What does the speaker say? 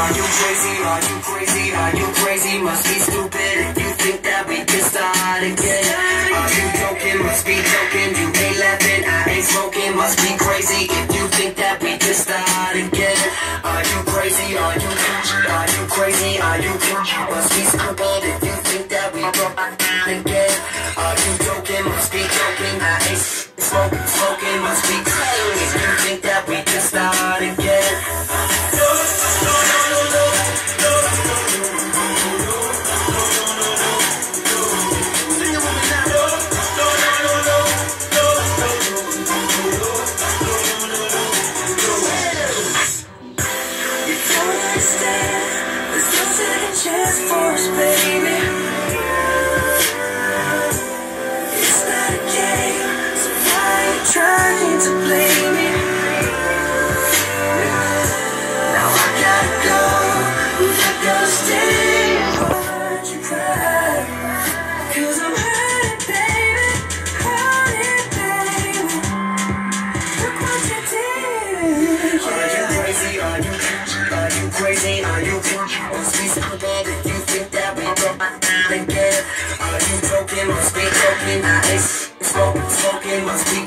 Are you crazy? Are you crazy? Are you crazy? Must be stupid if you think that we can start again. Are you joking? Must be joking. You ain't laughing, I ain't smoking. Must be crazy if you think that we can start again. Are you crazy? Are you crazy? Are you crazy? Are you crazy? Must be stupid if you think that we can start again. Are you joking? Must be joking. I ain't smoking. Must be crazy if you think that we can start again. There's no second chance for us, baby. It's not a game, so why are you trying to play me? Now I gotta go, who's not gonna stay? Why'd you cry? 'Cause I'm hurting, baby, hurting, baby. Look what you did. Are you crazy? Are you Are you crazy? Are you must be stupid if you think that we don't again? Are you joking? Must be joking. I ain't smoking. Must be